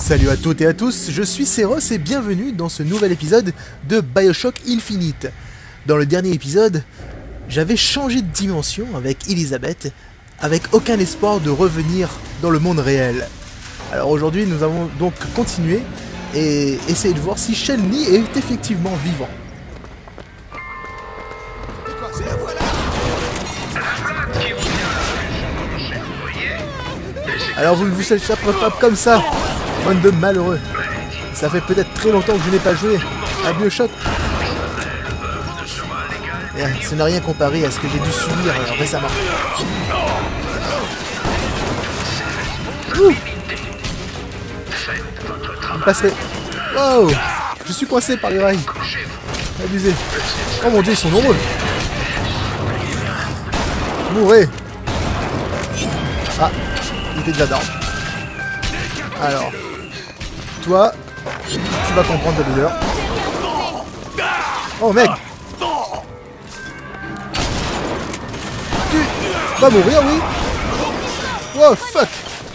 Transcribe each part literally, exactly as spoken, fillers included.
Salut à toutes et à tous, je suis Seros et bienvenue dans ce nouvel épisode de Bioshock Infinite. Dans le dernier épisode, j'avais changé de dimension avec Elizabeth, avec aucun espoir de revenir dans le monde réel. Alors aujourd'hui, nous allons donc continuer et essayer de voir si Shen-Li est effectivement vivant. Alors vous ne vous échappez pas comme ça, bande de malheureux. Ça fait peut-être très longtemps que je n'ai pas joué à Bioshock. Et ce n'est rien comparé à ce que j'ai dû subir euh, récemment. Ouh. Passerai. Wow. Je suis coincé par les rails. Abusé. Oh mon dieu, ils sont nombreux. Mourez. Ah, il était déjà down. Alors, toi, tu vas comprendre ta douleur. Oh mec. Tu vas mourir, oui. Oh fuck.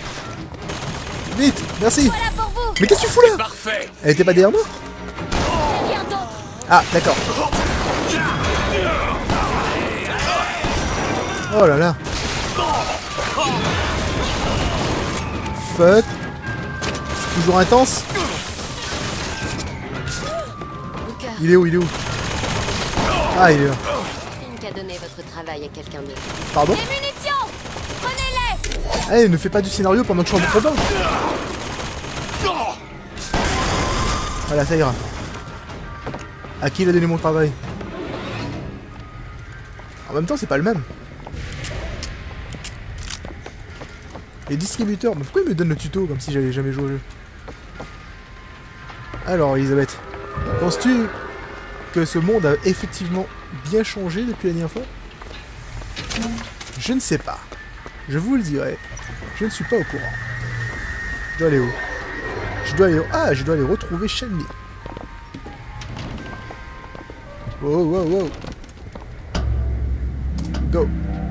Vite, merci. Mais qu'est-ce que tu fous là? Elle était pas derrière moi? Ah, d'accord. Oh là là. Fuck. Toujours intense. Il est où? Il est où? Ah, il est là. Qui a donné votre travail à quelqu'un d'autre. Pardon? Les munitions! Prenez-les! Eh, hey, ne fais pas du scénario pendant que je suis en combat. Voilà, ça ira. À qui il a donné mon travail? En même temps, c'est pas le même. Les distributeurs, mais pourquoi ils me donnent le tuto comme si j'avais jamais joué au jeu? Alors, Elisabeth, penses-tu que ce monde a effectivement bien changé depuis la dernière fois? Je ne sais pas. Je vous le dirai. Je ne suis pas au courant. Je dois aller où? Je dois aller... Ah, je dois aller retrouver Shen-Li. Wow, wow, wow. Go.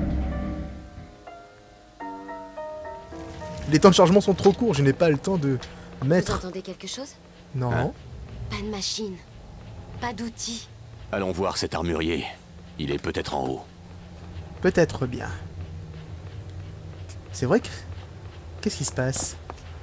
Les temps de chargement sont trop courts, je n'ai pas le temps de mettre... Vous entendez quelque chose? Non. Hein? Pas de machine. Pas d'outils. Allons voir cet armurier. Il est peut-être en haut. Peut-être bien. C'est vrai que... Qu'est-ce qui se passe?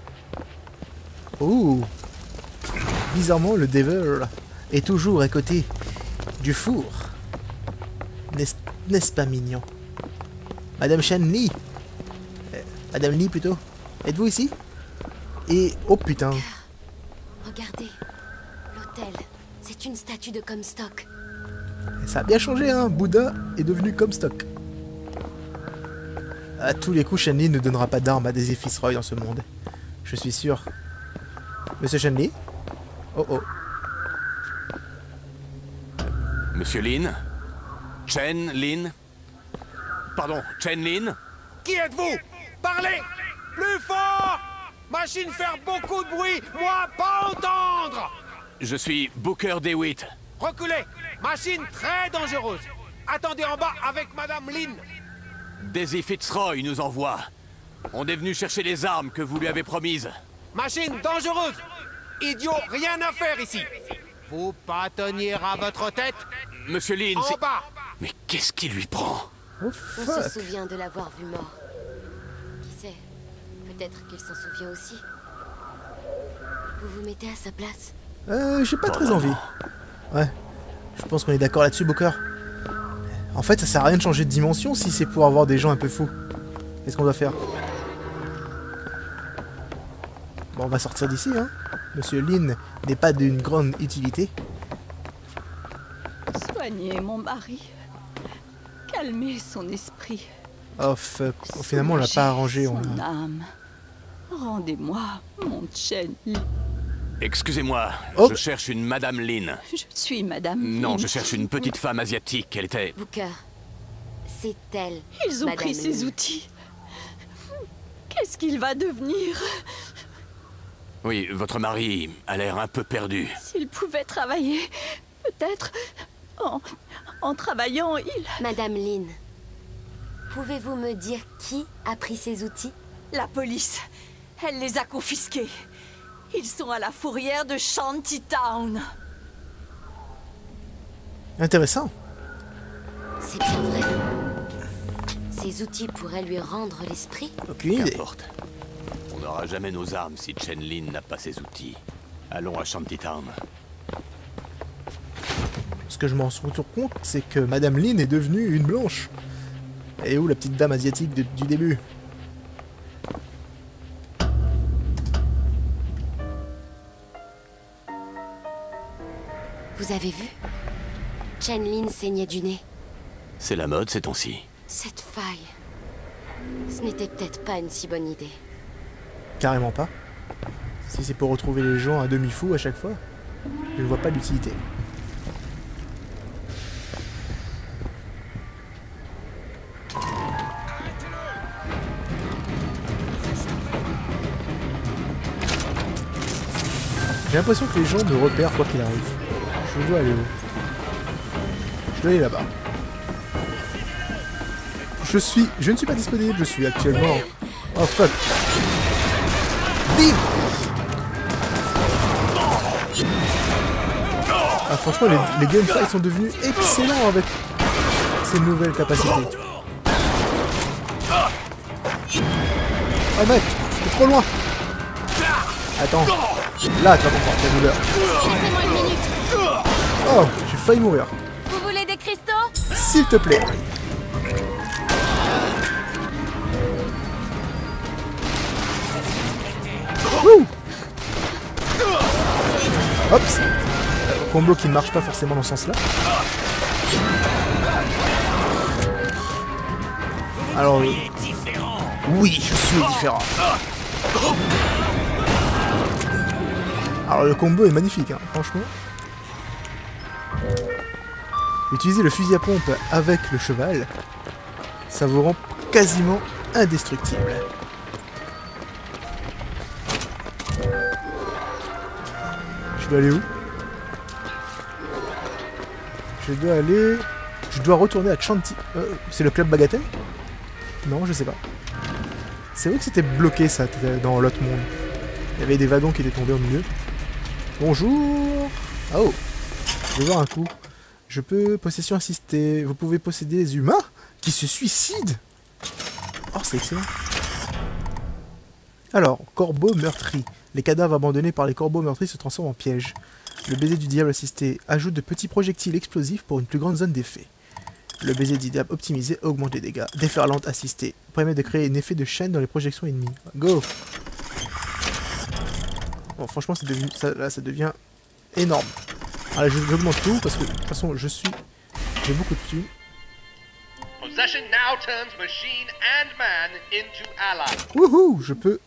Oh. Bizarrement, le Devil est toujours à côté du four. N'est-ce n'est-ce pas mignon? Madame Shen-Li. Euh, Madame Li plutôt. Êtes-vous ici? Et... Oh putain. Regardez. L'hôtel. C'est une statue de Comstock. Ça a bien changé, hein. Bouddha est devenu Comstock. À tous les coups, Shen-Li ne donnera pas d'armes à Daisy Fitzroy dans ce monde. Je suis sûr. Monsieur Shen-Li? Oh oh. Monsieur Lin? Chen Lin? Pardon, Chen Lin? Qui êtes-vous? Parlez! Plus fort! Machine faire beaucoup de bruit, moi pas entendre! Je suis Booker DeWitt. Reculez! Machine très dangereuse! Attendez en bas avec Madame Lin! Daisy Fitzroy nous envoie. On est venu chercher les armes que vous lui avez promises. Machine dangereuse! Idiot, rien à faire ici! Vous pas tenir à votre tête? Monsieur Lin, En c'est... bas! Mais qu'est-ce qui lui prend? Oh On fuck. se souvient de l'avoir vu mort. Qui sait? Peut-être qu'il s'en souvient aussi. Vous vous mettez à sa place? Euh, j'ai pas Oh, très non, envie. non. Ouais. Je pense qu'on est d'accord là-dessus, Booker. En fait, ça sert à rien de changer de dimension si c'est pour avoir des gens un peu fous. Qu'est-ce qu'on doit faire? Bon, on va sortir d'ici, hein. Monsieur Lin n'est pas d'une grande utilité. Soignez mon mari. Calmez son esprit. Oh fuck. Oh, finalement, on l'a pas arrangé. On Son a... âme. Rendez-moi mon Chen-Li. Excusez-moi, Oh. je cherche une Madame Lin. Je suis Madame Non, Lin. je cherche une petite femme asiatique. Elle était... Booker. C'est elle. Ils ont Madame pris ses Lin. outils. Qu'est-ce qu'il va devenir? Oui, votre mari a l'air un peu perdu. S'il pouvait travailler, peut-être... En, en travaillant, il... Madame Lin. Pouvez-vous me dire qui a pris ces outils? La police, elle les a confisqués. Ils sont à la fourrière de Shantytown. Intéressant. C'est bien vrai. Ces outils pourraient lui rendre l'esprit. Aucune idée. Qu'importe. On n'aura jamais nos armes si Chen Lin n'a pas ses outils. Allons à Shantytown. Ce que je m'en rends compte, c'est que Madame Lin est devenue une blanche. Elle est où la petite dame asiatique de- du début? Vous avez vu? Chen Lin saignait du nez. C'est la mode ces temps-ci. Cette faille. Ce n'était peut-être pas une si bonne idée. Carrément pas. Si c'est pour retrouver les gens à demi-fous à chaque fois, je ne vois pas l'utilité. J'ai l'impression que les gens me repèrent quoi qu'il arrive. Je dois aller où? Je dois aller là-bas. Je suis... Je ne suis pas disponible, je suis actuellement... Oh fuck. Bim. Ah franchement les, les gunfights sont devenus excellents avec ces nouvelles capacités. Oh mec, c'est trop loin. Attends. Là tu vas comprendre ta douleur. Laissez-moi une minute. Oh, j'ai failli mourir. Vous voulez des cristaux? S'il te plaît. Wouh. Hops. Combo qui ne marche pas forcément dans ce sens-là. Alors... euh, Oui, je suis différent. Alors le combo est magnifique, hein, franchement. Utiliser le fusil à pompe avec le cheval, ça vous rend quasiment indestructible. Je dois aller où? Je dois aller... Je dois retourner à Chanty... Euh, c'est le club Bagatelle? Non, je sais pas. C'est vrai que c'était bloqué ça dans l'autre monde. Il y avait des wagons qui étaient tombés au milieu. Bonjour. Oh. Je vais voir un coup. Je peux... Possession assistée. Vous pouvez posséder les humains qui se suicident. Oh, c'est excellent. Alors, corbeau meurtri. Les cadavres abandonnés par les corbeaux meurtris se transforment en pièges. Le baiser du diable assisté ajoute de petits projectiles explosifs pour une plus grande zone d'effet. Le baiser du diable optimisé augmente les dégâts. Déferlante assistée permet de créer un effet de chaîne dans les projections ennemies. Go! Bon, franchement, c'est devenu, ça, là, ça devient énorme. Allez, j'augmente tout parce que de toute façon, je suis, j'ai beaucoup de thunes. Possession now turns machine and man into ally. Wouhou! Je peux,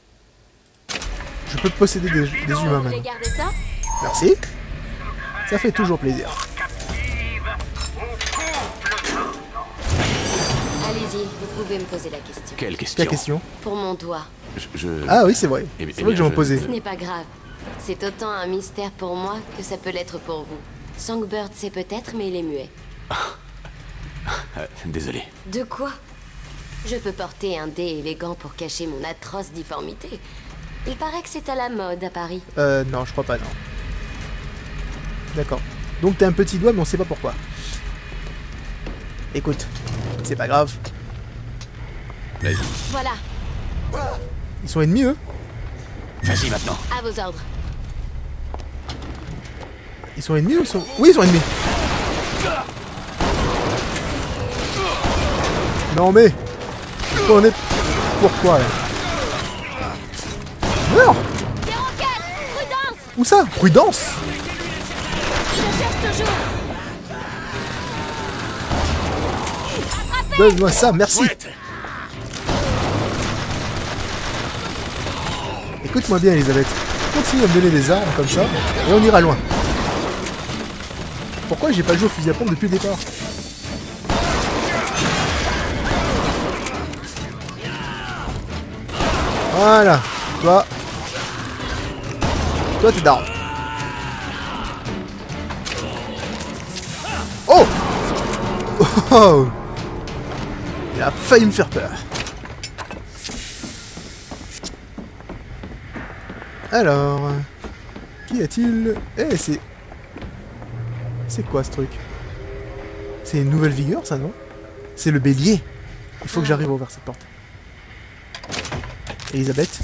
je peux posséder des, des humains Vous voulez maintenant. garder ça? Merci. Ça fait toujours plaisir. Allez-y, vous pouvez me poser la question. Quelle question? La question. Pour mon doigt. Je... je- Ah oui, c'est vrai. Eh bien, C'est vrai que je m'en je- posais. Ce n'est pas grave. C'est autant un mystère pour moi que ça peut l'être pour vous. Songbird sait peut-être, mais il est muet. Euh, désolé. De quoi? Je peux porter un dé élégant pour cacher mon atroce difformité. Il paraît que c'est à la mode à Paris. Euh, non, je crois pas, non. D'accord. Donc t'as un petit doigt, mais on sait pas pourquoi. Écoute, c'est pas grave. Vas-y. Voilà, Ils sont ennemis, eux? Vas-y maintenant. à vos ordres. Ils sont ennemis ou ils sont... Oui, ils sont ennemis. Non mais... Pourquoi on est... Pourquoi, là? Meurs! Des roquettes! Prudence! Où ça? Prudence! Je cherche toujours! Donne-moi ça, merci! Écoute-moi bien, Elisabeth. Continue à me donner des armes comme ça, et on ira loin. Pourquoi j'ai pas joué au fusil à pompe depuis le départ? Voilà. Toi. Toi, t'es down. Oh! Oh! Il a failli me faire peur. Alors... Qu'y a-t-il? Eh, c'est... C'est quoi ce truc? C'est une nouvelle vigueur, ça, non? C'est le bélier. Il faut que j'arrive à ouvrir cette porte. Elisabeth?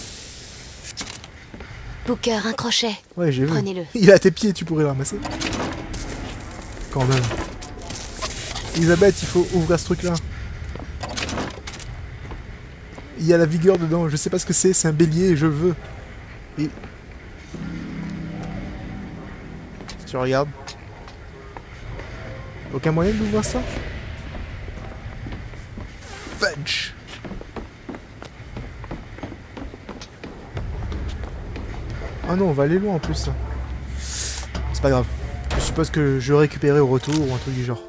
Booker, un crochet. Ouais, j'ai vu. Prenez-le. Il est à tes pieds, tu pourrais le ramasser. Quand même. Elisabeth, il faut ouvrir ce truc-là. Il y a la vigueur dedans, je sais pas ce que c'est, c'est un bélier, je veux. Et... Si tu regardes... Aucun moyen de l'ouvrir ça? Fudge. Ah non, on va aller loin en plus. C'est pas grave. Je suppose que je vais récupérer au retour ou un truc du genre.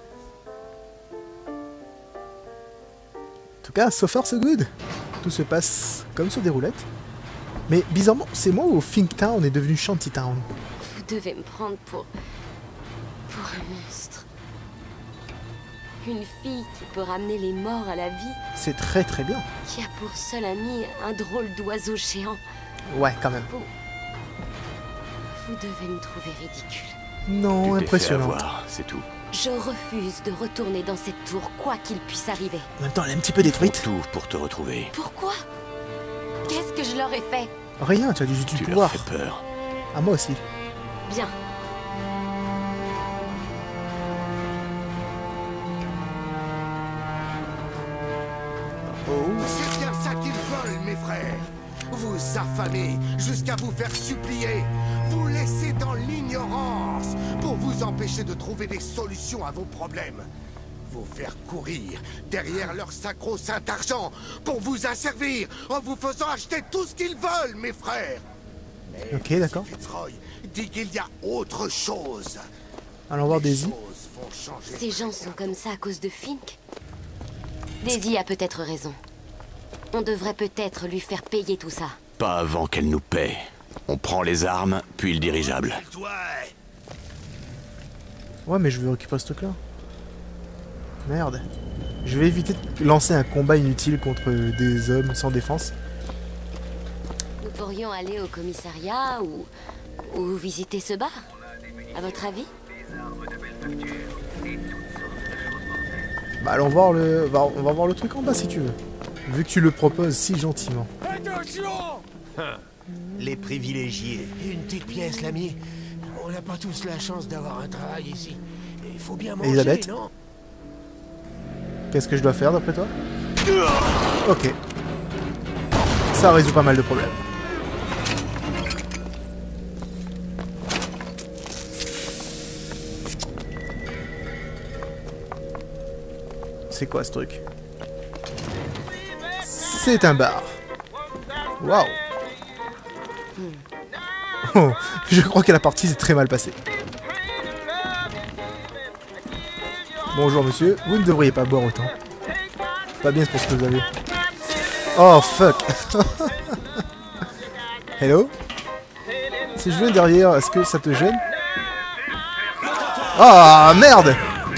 En tout cas, so far so good. Tout se passe comme sur des roulettes. Mais bizarrement, c'est moi où Finktown est devenu Shantytown. Vous devez me prendre pour... pour un monstre. Une fille qui peut ramener les morts à la vie. C'est très très bien. Qui a pour seul ami un drôle d'oiseau géant. Ouais, quand même. Vous... Vous devez me trouver ridicule. Non, Tu t'es fait impressionnant. avoir, c'est tout. Je refuse de retourner dans cette tour, quoi qu'il puisse arriver. En même temps, elle est un petit peu Faut détruite. tout pour te retrouver. Pourquoi? Qu'est-ce que je leur ai fait? Rien, tu as juste du Tu leur pouvoir. fais peur. À moi aussi. Bien. Oh. C'est bien ça qu'ils veulent, mes frères. Vous affamer jusqu'à vous faire supplier. Vous laisser dans l'ignorance pour vous empêcher de trouver des solutions à vos problèmes. Vous faire courir derrière leur sacro-saint argent pour vous asservir en vous faisant acheter tout ce qu'ils veulent, mes frères. Mais Ok, d'accord. Fitzroy dit qu'il y a autre chose. Allons voir Les Daisy. choses vont changer. Ces gens sont comme ça à cause de Fink. Daisy a peut-être raison. On devrait peut-être lui faire payer tout ça. Pas avant qu'elle nous paie. On prend les armes, puis le dirigeable. Ouais, mais je veux récupérer ce truc-là. Merde. Je vais éviter de lancer un combat inutile contre des hommes sans défense. Nous pourrions aller au commissariat ou... ou visiter ce bar. À votre avis? Bah allons voir le... va- On va voir le truc en bas si tu veux. Vu que tu le proposes si gentiment. Les privilégiés. Une petite pièce, l'ami. On n'a pas tous la chance d'avoir un travail ici. Il faut bien manger, Elisabeth? non? Qu'est-ce que je dois faire d'après toi? Ok. Ça résout pas mal de problèmes. C'est quoi ce truc? C'est un bar. Waouh. Oh, je crois que la partie s'est très mal passée. Bonjour monsieur, vous ne devriez pas boire autant. Pas bien c'est pour ce que vous avez. Oh fuck. Hello? Si je viens derrière, est-ce que ça te gêne? Ah merde!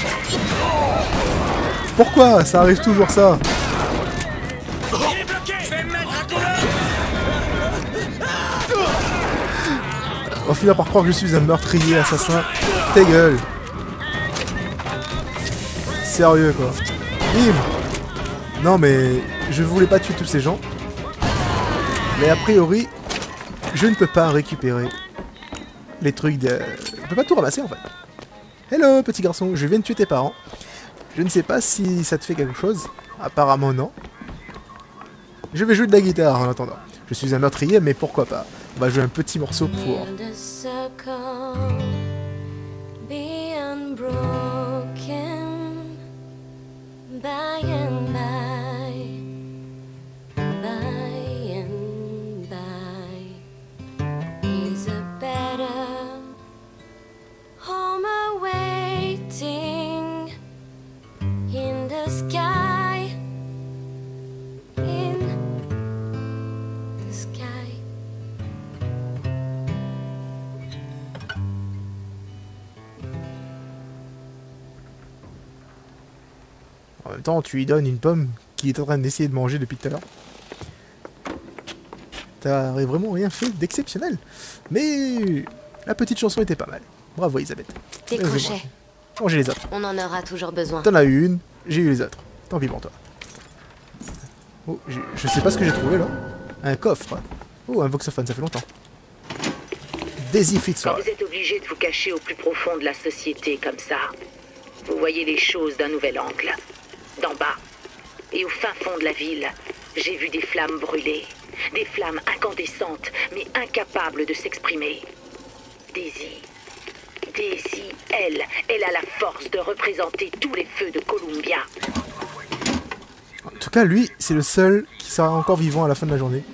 Pourquoi ça arrive toujours ça? On va finir par croire que je suis un meurtrier assassin. Ta gueule! Sérieux quoi. Bim! Non mais je voulais pas tuer tous ces gens. Mais a priori, je ne peux pas récupérer les trucs de... Je peux pas tout ramasser en fait. Hello petit garçon, je viens de tuer tes parents. Je ne sais pas si ça te fait quelque chose. Apparemment non. Je vais jouer de la guitare en attendant. Je suis un meurtrier mais pourquoi pas. On va jouer un petit morceau pour... And the circle be unbroken by and by, by and by is a better home awaiting in the sky, in the sky. En même temps, tu lui donnes une pomme qu'il est en train d'essayer de manger depuis tout à l'heure. t'as vraiment rien fait d'exceptionnel. Mais la petite chanson était pas mal. Bravo Elisabeth. Des crochets. Bon, j'ai les autres. On en aura toujours besoin. T'en as eu une, j'ai eu les autres. Tant pis pour toi. Oh, je sais pas ce que j'ai trouvé là. Un coffre. Oh, un voxophone, ça fait longtemps. Daisy Fitzroy. Quand vous êtes obligé de vous cacher au plus profond de la société comme ça, vous voyez les choses d'un nouvel angle. D'en bas. Et au fin fond de la ville, j'ai vu des flammes brûler. Des flammes incandescentes, mais incapables de s'exprimer. Daisy. Daisy, elle, elle a la force de représenter tous les feux de Columbia. En tout cas, lui, c'est le seul qui sera encore vivant à la fin de la journée.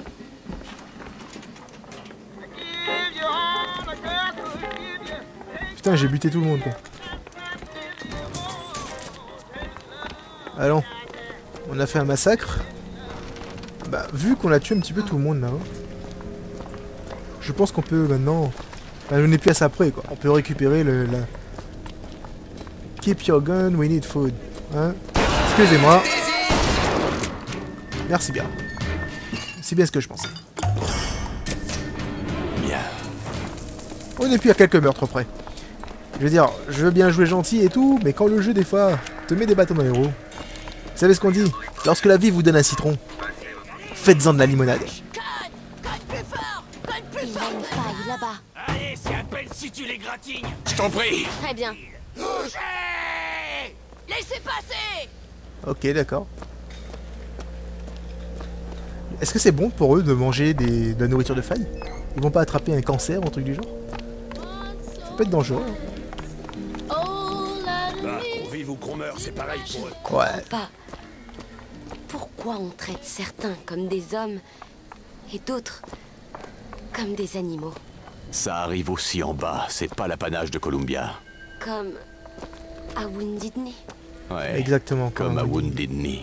Putain, j'ai buté tout le monde, quoi. Allons. On a fait un massacre. Bah, vu qu'on a tué un petit peu tout le monde, là, hein, je pense qu'on peut maintenant... Enfin, on n'est plus à ça près, quoi. On peut récupérer le... La... Keep your gun, we need food. Hein? Excusez-moi. Merci bien. C'est bien ce que je pensais. Bien. On n'est plus à quelques meurtres près. Je veux dire, je veux bien jouer gentil et tout, mais quand le jeu, des fois, te met des bâtons dans les roues... Vous savez ce qu'on dit? Lorsque la vie vous donne un citron, faites-en de la limonade. Il y a une faille là-bas. Allez, c'est à peine si tu l'égratignes. Je t'en prie. Très bien. Laissez passer! Ok, d'accord. Est-ce que c'est bon pour eux de manger des, de la nourriture de faille? Ils vont pas attraper un cancer ou un truc du genre? Ça peut être dangereux. Bah, qu'on vive ou qu'on meure, c'est pareil pour eux. Je Ouais. comprends pas. Pourquoi on traite certains comme des hommes et d'autres comme des animaux? Ça arrive aussi en bas, c'est pas l'apanage de Columbia. Comme à Wounded Knee. Ouais. Exactement. Comme à on dit. Wounded Knee.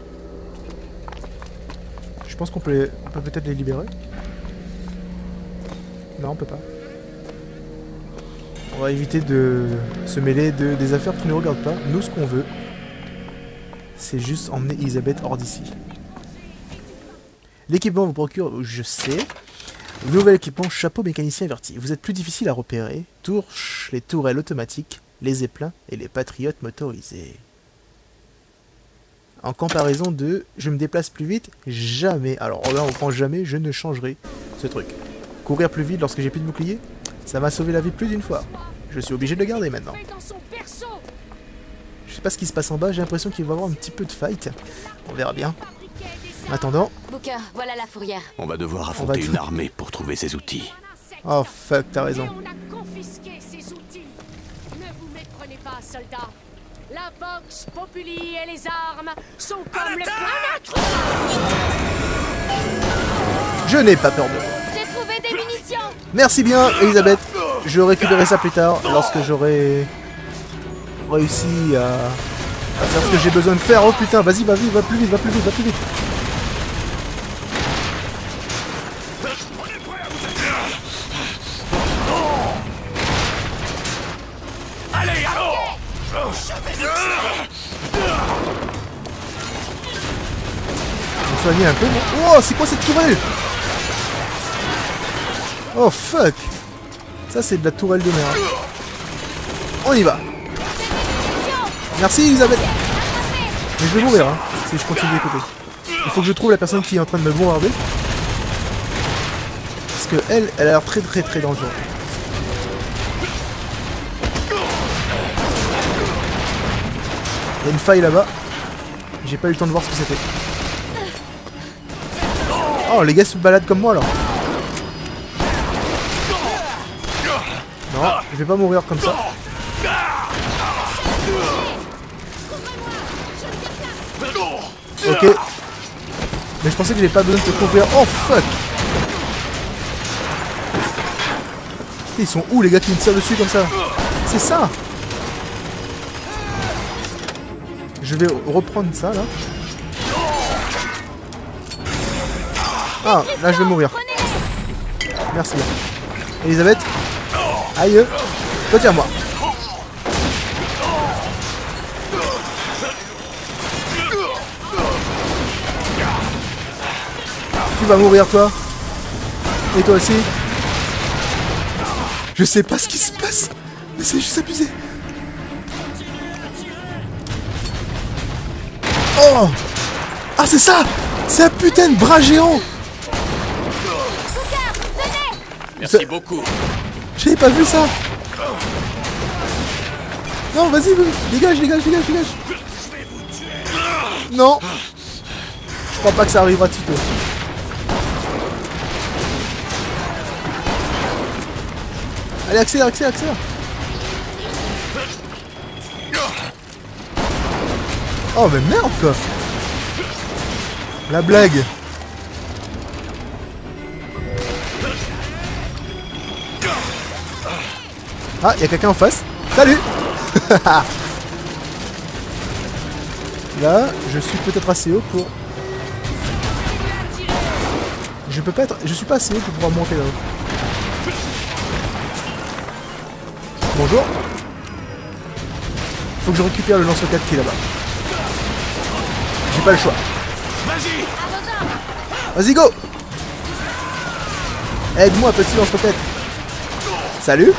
Je pense qu'on peut les- on peut peut-être les libérer. Non, on peut pas. On va éviter de se mêler de, des affaires qui ne nous regardent pas. Nous, ce qu'on veut, c'est juste emmener Elisabeth hors d'ici. L'équipement vous procure, je sais. Nouvel équipement, chapeau mécanicien averti. Vous êtes plus difficile à repérer. Touche les tourelles automatiques, les zeppelins et les patriotes motorisés. En comparaison de je me déplace plus vite, jamais. Alors là, on prend jamais, je ne changerai ce truc. Courir plus vite lorsque j'ai plus de bouclier, ça m'a sauvé la vie plus d'une fois. Je suis obligé de le garder maintenant. Je sais pas ce qui se passe en bas, j'ai l'impression qu'il va y avoir un petit peu de fight. On verra bien. En attendant... Booker, voilà la fourrière. On va devoir va affronter tout- une armée pour trouver ses outils. Oh fuck, t'as raison. On a confisqué ces outils. Ne vous méprenez pas, soldats. La Vox Populi et les armes sont comme le plan. Je n'ai pas peur de vous. J'ai trouvé des munitions. Merci bien, Elisabeth. Je récupérerai ça plus tard, lorsque j'aurai réussi à... à faire ce que j'ai besoin de faire. Oh putain, vas-y, va vite, va plus vite, va plus vite, va plus vite. Allez, allons! On soigne un peu, moi. Oh, c'est quoi cette tourelle? Oh fuck. Ça, c'est de la tourelle de merde. On y va. Merci, Elisabeth. Mais je vais mourir, hein, si je continue d'écouter. Il faut que je trouve la personne qui est en train de me bombarder. Parce que elle, elle a l'air très très très dangereuse. Il y a une faille là-bas. J'ai pas eu le temps de voir ce que c'était. Oh, les gars se baladent comme moi alors. Non, je vais pas mourir comme ça. Ok. Mais je pensais que j'avais pas besoin de te couvrir. Oh fuck. Ils sont où les gars qui me tirent dessus comme ça? C'est ça. Je vais reprendre ça là. Ah, là je vais mourir. Merci. Elisabeth. Aïe. Retiens-moi. Tu vas mourir toi. Et toi aussi. Je sais pas ce qui se passe. Mais c'est juste abusé. Oh. Ah c'est ça. C'est un putain de bras géant. Merci Ça... beaucoup. J'avais pas vu ça. Non, vas-y, dégage, dégage, dégage, dégage. Non. Je crois pas que ça arrivera Tito. Allez, accélère, accélère, accélère. Oh, mais merde, quoi. La blague. Ah, il y a quelqu'un en face. Salut. Là, je suis peut-être assez haut pour... Je peux pas être... Je suis pas assez haut pour pouvoir monter là-haut. Bonjour. Faut que je récupère le lance-roquette qui est là-bas. J'ai pas le choix. Vas-y, go. Aide-moi, petit lance-roquette. Salut.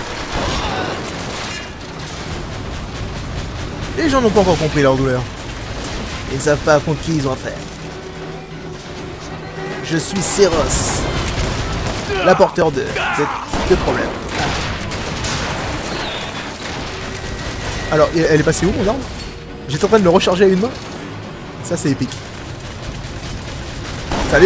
Les gens n'ont pas encore compris leur douleur. Ils ne savent pas contre qui ils ont affaire. Je suis Seros, l'apporteur de, de, de problèmes. Alors, elle est passée où mon arme? J'étais en train de le recharger à une main. Ça c'est épique. Salut.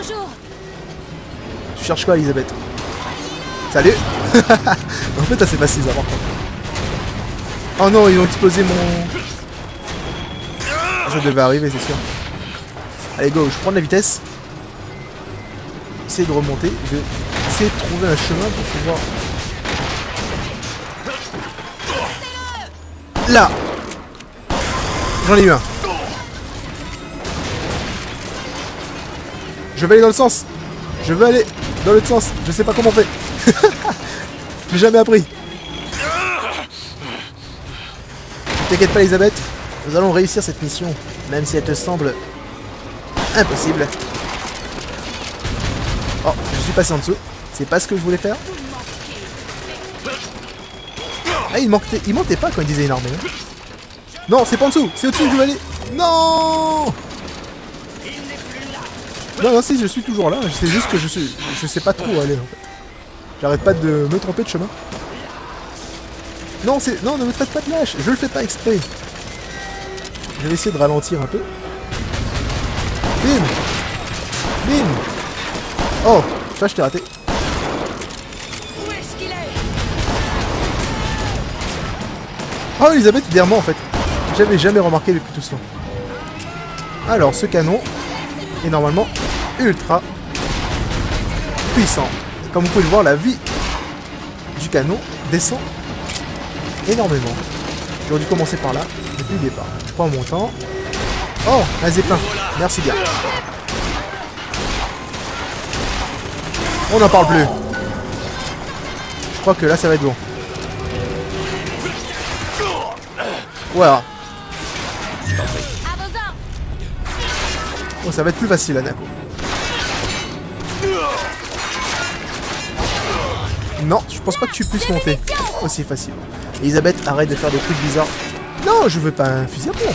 Tu cherches quoi, Elisabeth? Salut. En fait, ça c'est facile ça par contre. Oh non, ils ont explosé mon... Ça devait arriver, c'est sûr. Allez, go, je prends de la vitesse. Essayer de remonter. Je vais essayer de trouver un chemin pour pouvoir... Là. J'en ai eu un. Je vais aller dans le sens. Je veux aller dans l'autre sens. Je sais pas comment on fait. J'ai jamais appris. T'inquiète pas, Elisabeth. Nous allons réussir cette mission, même si elle te semble impossible. Oh, je suis passé en dessous. C'est pas ce que je voulais faire. Ah, il montait, il montait pas quand il disait une armée. Hein. Non, c'est pas en dessous. C'est au-dessus que je vais aller. Non. Non, non, si, je suis toujours là. C'est juste que je suis, je sais pas trop où aller en fait. J'arrête pas de me tromper de chemin. Non, c'est, non, ne me faites pas de lâche. Je le fais pas exprès. Je vais essayer de ralentir un peu. Bim. Bim. Oh, ça je t'ai raté. Où est-ce qu'il est? Oh, Elisabeth, derrière moi en fait. J'avais jamais remarqué depuis tout ce temps. Alors, ce canon est normalement ultra puissant. Comme vous pouvez le voir, la vie du canon descend énormément. J'aurais dû commencer par là, depuis le départ. Je prends mon temps. Oh, un zeppelin. Merci bien. On n'en parle plus. Je crois que là, ça va être bon. Voilà. Oh, ça va être plus facile, Hanako. Non, je pense pas que tu puisses monter aussi facile. Elisabeth, arrête de faire des trucs bizarres. Non, je veux pas un fusil à pompe.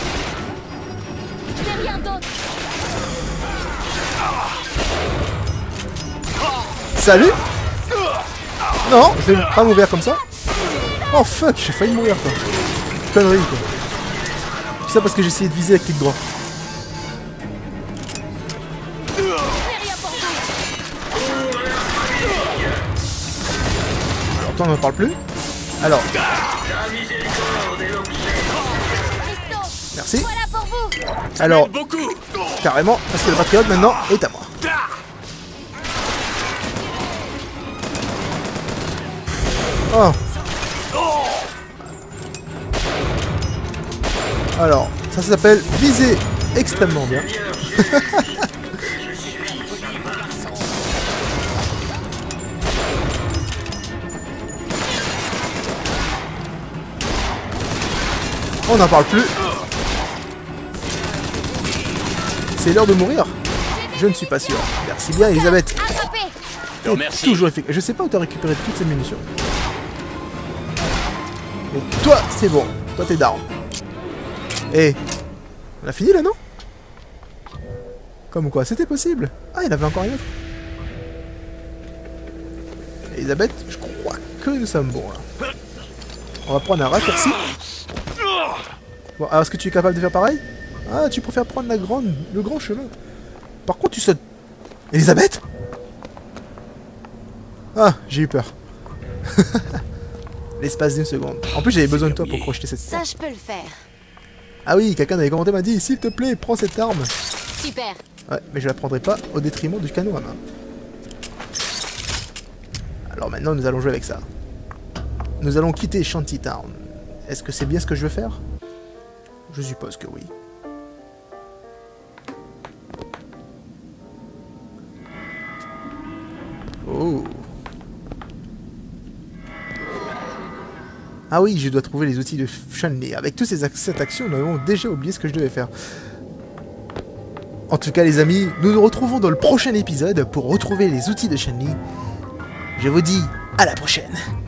Salut. Non, je vais pas mourir comme ça. Oh fuck, j'ai failli mourir quoi. Connerie quoi. Tout ça parce que j'ai essayé de viser avec clic droit. Alors toi on n'en parle plus. Alors. Merci. Alors, carrément, parce que le patriote maintenant est à moi. Oh. Alors, ça s'appelle viser extrêmement bien. On n'en parle plus. C'est l'heure de mourir. Je ne suis pas sûr. Merci bien, Elisabeth. te remercie. Toujours efficace. Je sais pas où t'as récupéré toutes ces munitions. Mais toi, c'est bon. Toi, t'es down. Eh, on a fini là, non? Comme quoi, c'était possible. Ah, il y en avait encore une autre. Elisabeth, je crois que nous sommes bons là. On va prendre un raccourci. Bon, alors est-ce que tu es capable de faire pareil? Ah, tu préfères prendre la grande, le grand chemin. Par contre, tu sautes. Elisabeth? Ah, j'ai eu peur. L'espace d'une seconde. En plus, j'avais besoin de toi pour crocheter cette Ça, porte. je peux le faire. Ah oui, quelqu'un dans les commentaires m'a dit, s'il te plaît, prends cette arme. Super. Ouais, mais je la prendrai pas au détriment du canon à main. Alors maintenant, nous allons jouer avec ça. Nous allons quitter Shantytown. Est-ce que c'est bien ce que je veux faire? Je suppose que oui. Oh. Ah oui, je dois trouver les outils de Chun-Li. Avec toutes ces ac cette action, nous avons déjà oublié ce que je devais faire. En tout cas, les amis, nous nous retrouvons dans le prochain épisode pour retrouver les outils de Chun-Li. Je vous dis à la prochaine.